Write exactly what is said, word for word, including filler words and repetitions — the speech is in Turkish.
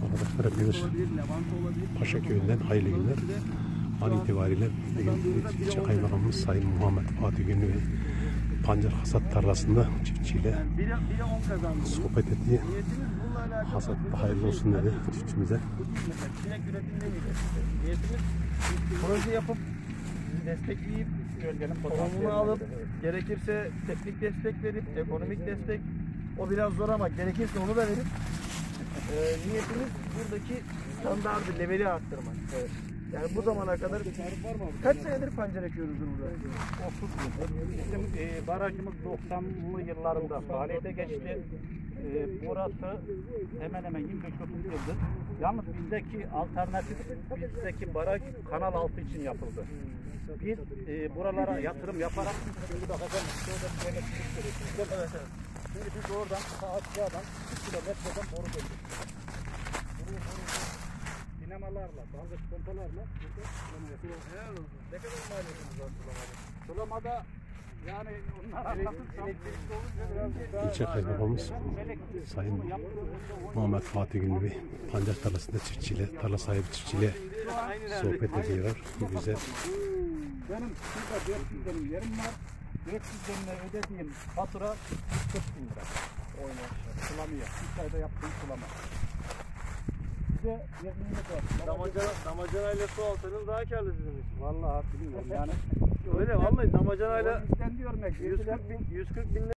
Arkadaşlar hepiniz Paşaköy'ünden hayırlı günler. An itibariyle ilçe kaymakamımız Sayın Muhammed Fatih Günlü Bey pancar hasat tarlasında çiftçiyle sohbet etti. Hasat hayırlı olsun dedi çiftçimize. Proje yapıp destekleyip, tohumunu alıp, gerekirse teknik destek verip, ekonomik destek, o biraz zor ama gerekirse onu da verip e, niyetimiz buradaki standardı, leveli arttırmak. Evet. Yani bu zamana kadar kaç senedir pancar ekiyoruz burada? otuz yıldır. Bizim e, barajımız doksanlı yıllarında faaliyete geçti. E, burası hemen hemen yirmi beş otuz yıldır. Yalnız bizdeki alternatif, bizdeki baraj kanal altı için yapıldı. Biz e, buralara yatırım yaparak şimdi bakacağım. Şimdi biz oradan Sağaçya'dan üç kilometreden boru döndük. Dinamalarla, dalgıç pompalarla Helal olsun. Ne kadar maliyetimiz var sulamada? sulamada yani onlar anlatırsam İlçe kaymakamımız Sayın Muhammed Fatih Günlü Bey pancar tarlasında çiftçiyle, tarla sahibi çiftçiyle sohbet ediyorlar. Güzel. benim şurada dört yüz benim yerim var. dört yüz benimle ödediğim fatura kırk bin lira. Oyna sulamıyor. üç ayda yaptığım sulama. Bize yirmi var. Damacana, damacanayla su alsanız daha karlı sizin için. Vallahi bilmiyorum yani. Öyle vallahi damacanayla yüz kırk bin yüz kırk bin